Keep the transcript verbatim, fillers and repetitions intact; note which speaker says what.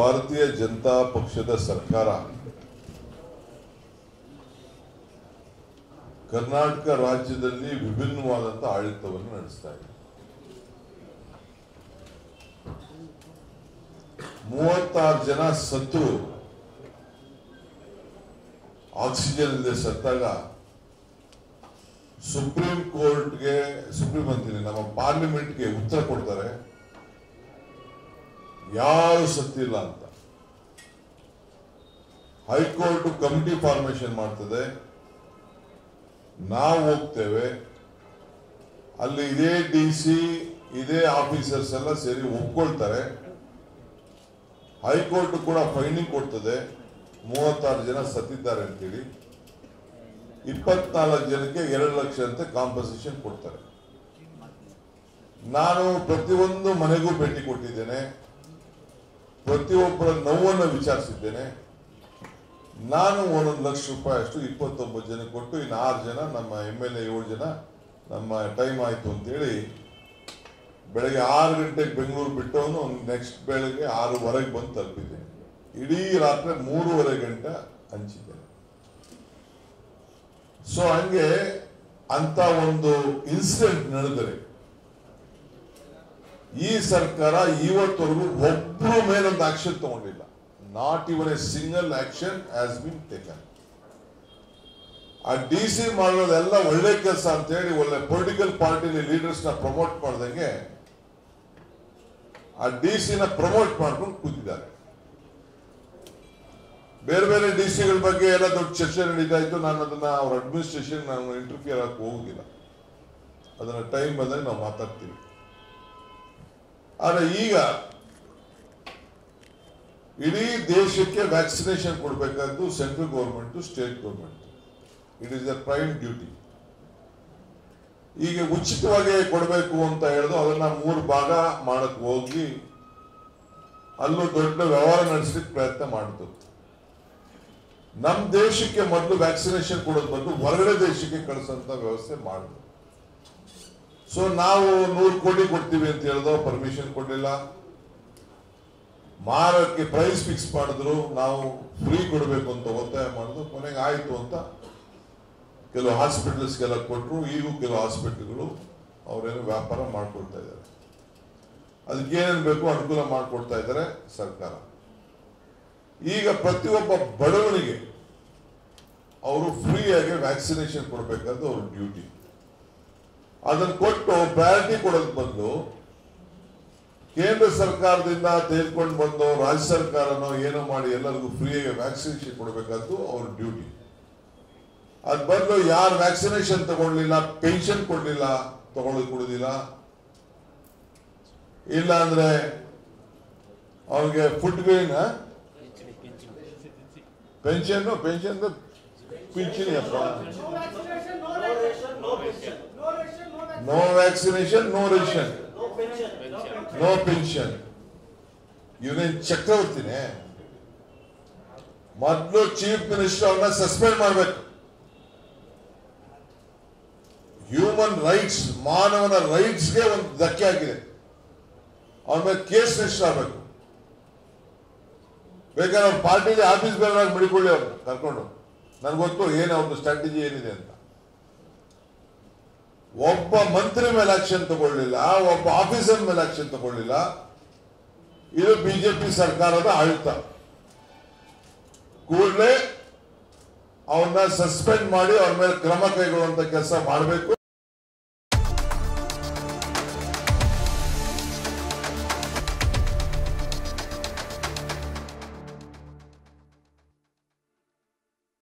Speaker 1: ಭಾರತೀಯ ಜನತಾ ಪಕ್ಷದ ಸರ್ಕಾರ ಕರ್ನಾಟಕ ರಾಜ್ಯದಲ್ಲಿ ವಿಭಿನ್ನವಾದಂತ ಆಡಳಿತವನ್ನು ನಡೆಸ್ತಾ ಇದೆ. ಮೂವತ್ತಾರು ಜನ ಸತ್ತು ಆಕ್ಸಿಜನ್ ಇಲ್ಲದೆ ಸತ್ತಾಗ ಸುಪ್ರೀಂ ಕೋರ್ಟ್ಗೆ ಸುಪ್ರೀಂ ಅಂತೀನಿ ನಮ್ಮ ಪಾರ್ಲಿಮೆಂಟ್ಗೆ ಉತ್ತರ ಕೊಡ್ತಾರೆ, ಯಾರು ಸತ್ತಿಲ್ಲ ಅಂತ. ಹೈಕೋರ್ಟ್ ಕಮಿಟಿ ಫಾರ್ಮೇಶನ್ ಮಾಡ್ತದೆ, ನಾವು ಹೋಗ್ತೇವೆ, ಅಲ್ಲಿ ಇದೇ ಡಿ ಸಿ ಇದೇ ಆಫೀಸರ್ಸ್ ಎಲ್ಲ ಸೇರಿ ಒಪ್ಕೊಳ್ತಾರೆ. ಹೈಕೋರ್ಟ್ ಕೂಡ ಫೈಂಡಿಂಗ್ ಕೊಡ್ತದೆ, ಮೂವತ್ತಾರು ಜನ ಸತ್ತಿದ್ದಾರೆ ಅಂತೇಳಿ. ಇಪ್ಪತ್ನಾಲ್ಕು ಜನಕ್ಕೆ ಎರಡು ಲಕ್ಷ ಅಂತ ಕಾಂಪನ್ಸೇಷನ್ ಕೊಡ್ತಾರೆ. ನಾನು ಪ್ರತಿಯೊಂದು ಮನೆಗೂ ಭೇಟಿ ಕೊಟ್ಟಿದ್ದೇನೆ, ಪ್ರತಿಯೊಬ್ಬರ ನೋವನ್ನು ವಿಚಾರಿಸಿದ್ದೇನೆ. ನಾನು ಒಂದೊಂದು ಲಕ್ಷ ರೂಪಾಯಿ ಅಷ್ಟು ಇಪ್ಪತ್ತೊಂಬತ್ತು ಜನ ಕೊಟ್ಟು ಇನ್ನು ಆರು ಜನ ನಮ್ಮ ಎಮ್ ಎಲ್ ಎ ಏಳು ಜನ ನಮ್ಮ ಟೈಮ್ ಆಯ್ತು ಅಂತೇಳಿ ಬೆಳಗ್ಗೆ ಆರು ಗಂಟೆಗೆ ಬೆಂಗಳೂರು ಬಿಟ್ಟವನು ನೆಕ್ಸ್ಟ್ ಬೆಳಗ್ಗೆ ಆರೂವರೆಗೆ ಬಂದು ತಲುಪಿದ್ದೇನೆ. ಇಡೀ ರಾತ್ರಿ ಮೂರುವರೆ ಗಂಟೆ ಹಂಚಿದ್ದೇನೆ. ಸೊ ಹಂಗೆ ಅಂತ ಒಂದು ಇನ್ಸಿಡೆಂಟ್ ನಡೆದರೆ ಈ ಸರ್ಕಾರ ಇವತ್ತವರೆಗೂ ಒಬ್ಬರ ಮೇಲೊಂದು ಆಕ್ಷನ್ ತಗೊಂಡಿಲ್ಲ. Not even a single action has been taken. ಆ ಡಿ ಸಿ ಮಾಡೋದೆಲ್ಲ ಒಳ್ಳೆ ಕೆಲಸ ಅಂತ ಹೇಳಿ ಒಳ್ಳೆ ಪೊಲಿಟಿಕಲ್ ಪಾರ್ಟಿಲಿ ಲೀಡರ್ಸ್ ನ ಪ್ರಮೋಟ್ ಮಾಡ್ದಂಗೆ ಆ ಡಿ ಸಿ ನ ಪ್ರಮೋಟ್ ಮಾಡ್ಕೊಂಡು ಕೂತಿದ್ದಾರೆ. ಬೇರೆ ಬೇರೆ ಡಿ ಸಿಗಳ ಬಗ್ಗೆ ಎಲ್ಲ ದೊಡ್ಡ ಚರ್ಚೆ ನಡೀತಾ ಇತ್ತು. ನಾನು ಅದನ್ನ ಅವ್ರ ಅಡ್ಮಿನಿಸ್ಟ್ರೇಷನ್ ನಾನು ಇಂಟರ್ಫಿಯರ್ ಆಗಕ್ಕೆ ಹೋಗುದಿಲ್ಲ, ಅದನ್ನ ಟೈಮ್ ಬಂದಾಗ ನಾವು ಮಾತಾಡ್ತೀವಿ. ಆದ್ರೆ ಈಗ ಇಡೀ ದೇಶಕ್ಕೆ ವ್ಯಾಕ್ಸಿನೇಷನ್ ಕೊಡಬೇಕಾದ್ದು central government, state government. It is a prime duty. ಈಗ ಉಚಿತವಾಗಿ ಕೊಡಬೇಕು ಅಂತ ಹೇಳಿದ್ರು ಅದನ್ನ ಮೂರು ಭಾಗ ಮಾಡಕ್ ಹೋಗಿ ಅಲ್ಲೂ ದೊಡ್ಡ ವ್ಯವಹಾರ ನಡೆಸಲಿಕ್ಕೆ ಪ್ರಯತ್ನ ಮಾಡಿದ್ರು. ನಮ್ಮ ದೇಶಕ್ಕೆ ಮೊದಲು ವ್ಯಾಕ್ಸಿನೇಷನ್ ಕೊಡೋದು ಬಂದು ಹೊರಗಡೆ ದೇಶಕ್ಕೆ ಕಳಿಸಂತ ವ್ಯವಸ್ಥೆ ಮಾಡಿದ್ರು. ಸೊ ನಾವು ನೂರು ಕೋಟಿ ಕೊಡ್ತೀವಿ ಅಂತ ಹೇಳಿದ್ರು, ಪರ್ಮಿಷನ್ ಕೊಡಲಿಲ್ಲ. ಮಾರಕ್ಕೆ ಪ್ರೈಸ್ ಫಿಕ್ಸ್ ಮಾಡಿದ್ರು, ನಾವು ಫ್ರೀ ಕೊಡಬೇಕು ಅಂತ ಒತ್ತಾಯ ಮಾಡಿದ್ರು. ಕೊನೆಗೆ ಆಯ್ತು ಅಂತ ಕೆಲವು ಹಾಸ್ಪಿಟಲ್ಸ್ಗೆಲ್ಲ ಕೊಟ್ಟರು. ಈಗೂ ಕೆಲವು ಹಾಸ್ಪಿಟಲ್ಗಳು ಅವರೇನು ವ್ಯಾಪಾರ ಮಾಡ್ಕೊಳ್ತಾ ಇದ್ದಾರೆ. ಅದಕ್ಕೇನೇನು ಬೇಕು ಅನುಕೂಲ ಮಾಡಿಕೊಡ್ತಾ ಇದ್ದಾರೆ ಸರ್ಕಾರ. ಈಗ ಪ್ರತಿಯೊಬ್ಬ ಬಡವನಿಗೆ ಅವರು ಫ್ರೀಯಾಗಿ ವ್ಯಾಕ್ಸಿನೇಷನ್ ಕೊಡಬೇಕಾದ ಅವ್ರ ಡ್ಯೂಟಿ. ಅದನ್ನು ಕೊಟ್ಟು ಪ್ರಯಾರಿಟಿ ಕೊಡೋದ್ ಬದಲು ಕೇಂದ್ರ ಸರ್ಕಾರದಿಂದ ತೆಗೆದುಕೊಂಡು ಬಂದು ರಾಜ್ಯ ಸರ್ಕಾರನೋ ಏನೋ ಮಾಡಿ ಎಲ್ಲರಿಗೂ ಫ್ರೀಯಾಗಿ ವ್ಯಾಕ್ಸಿನೇಷನ್ ಕೊಡಬೇಕಾದ್ದು ಅವ್ರ ಡ್ಯೂಟಿ. ಅದ್ ಬದಲು ಯಾರು ವ್ಯಾಕ್ಸಿನೇಷನ್ ತಗೊಳ್ಳಿಲ್ಲ, ಪೆನ್ಷನ್ ಕೊಡ್ಲಿಲ್ಲ, ತಗೊಳ್ಳೋದು ಕೊಡುದಿಲ್ಲ, ಇಲ್ಲ ಅಂದ್ರೆ ಅವ್ರಿಗೆ ಫುಡ್ ಗ್ರೈನ್ ಪೆನ್ಷನ್ ಪೆನ್ಷನ್ ಪಿಂಚಣಿ ಅಪ್ಪ. No vaccination, no ration, no pension. ಇವನೇನ್ ಚಕ್ರವರ್ತಿನೇ? ಮೊದಲು ಚೀಫ್ ಮಿನಿಸ್ಟರ್ ಅವ್ರನ್ನ ಸಸ್ಪೆಂಡ್ ಮಾಡಬೇಕು. ಹ್ಯೂಮನ್ ರೈಟ್ಸ್, ಮಾನವನ ರೈಟ್ಸ್ಗೆ ಒಂದು ಧಕ್ಕೆ ಆಗಿದೆ. ಅವನ ಮೇಲೆ ಕೇಸ್ ರಿಜಿಸ್ಟರ್ ಆಗಬೇಕು. ಬೇಕಾದ್ರೆ ಅವ್ರ ಪಾರ್ಟಿಗೆ ಆಫೀಸ್ ಬೇರೆ ಮಡಿಕೊಳ್ಳಿ ಅವ್ರನ್ನ ಕರ್ಕೊಂಡು. ನನ್ಗೆ ಗೊತ್ತು ಏನು ಅವ್ರದ್ದು ಸ್ಟ್ರಾಟಜಿ ಏನಿದೆ ಅಂತ. ಒಬ್ಬ ಮಂತ್ರಿ ಮೇಲೆ ಆಕ್ಷನ್ ತಗೊಳ್ಳಿಲ್ಲ, ಒಬ್ಬ ಆಫೀಸರ್ ಮೇಲೆ ಆಕ್ಷನ್ ತಗೊಳ್ಳಿಲ್ಲ. ಇದು ಬಿಜೆಪಿ ಸರ್ಕಾರದ ಆಡಳಿತ. ಕೂಡಲೇ ಅವನ್ನ ಸಸ್ಪೆಂಡ್ ಮಾಡಿ ಅವ್ರ ಮೇಲೆ ಕ್ರಮ ಕೈಗೊಳ್ಳುವಂತ ಕೆಲಸ ಮಾಡಬೇಕು.